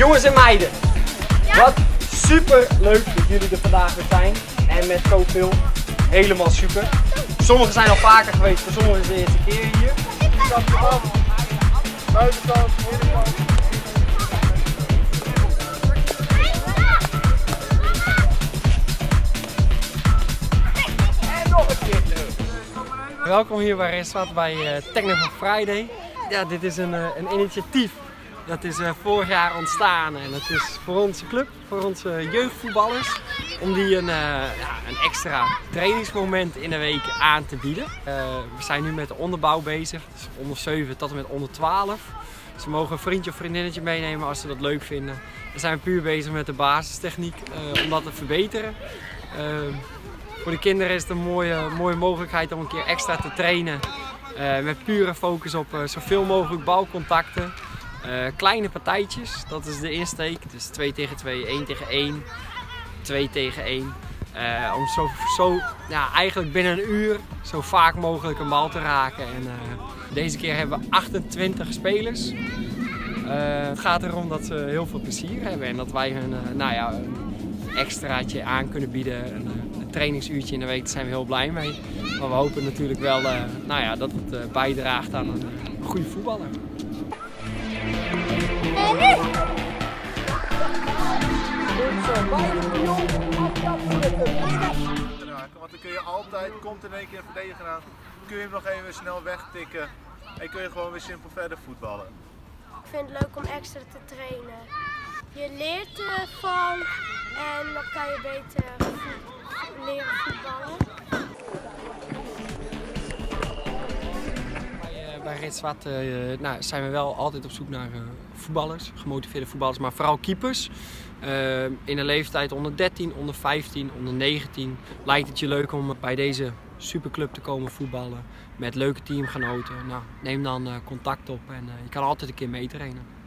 Jongens en meiden, wat super leuk dat jullie er vandaag weer zijn. En met zoveel, helemaal super. Sommigen zijn al vaker geweest, voor sommigen is het de eerste keer hier. Buitenkant, middenkant. En nog een keer. Welkom hier bij Rijswat bij Technical Friday. Ja, dit is een initiatief. Dat is vorig jaar ontstaan en het is voor onze club, voor onze jeugdvoetballers, om die een extra trainingsmoment in de week aan te bieden. We zijn nu met de onderbouw bezig, dus onder 7 tot en met onder 12. Ze mogen een vriendje of vriendinnetje meenemen als ze dat leuk vinden. We zijn puur bezig met de basistechniek om dat te verbeteren. Voor de kinderen is het een mooie mogelijkheid om een keer extra te trainen. Met pure focus op zoveel mogelijk balcontacten. Kleine partijtjes, dat is de insteek. Dus 2 tegen 2, 1 tegen 1, 2 tegen 1. Om eigenlijk binnen een uur zo vaak mogelijk een bal te raken. En, deze keer hebben we 28 spelers. Het gaat erom dat ze heel veel plezier hebben en dat wij hun een extraatje aan kunnen bieden. Een trainingsuurtje in de week, daar zijn we heel blij mee. Maar we hopen natuurlijk wel dat het bijdraagt aan een goede voetballer. Want dan kun je altijd, komt in één keer een verdediger aan, kun je hem nog even snel wegtikken en kun je gewoon weer simpel verder voetballen. Ik vind het leuk om extra te trainen. Je leert ervan en dan kan je beter leren voetballen. Bij Rijswat zijn we wel altijd op zoek naar voetballers, gemotiveerde voetballers, maar vooral keepers. In de leeftijd onder 13, onder 15, onder 19 lijkt het je leuk om bij deze superclub te komen voetballen met leuke teamgenoten. Nou, neem dan contact op en je kan altijd een keer meetrainen.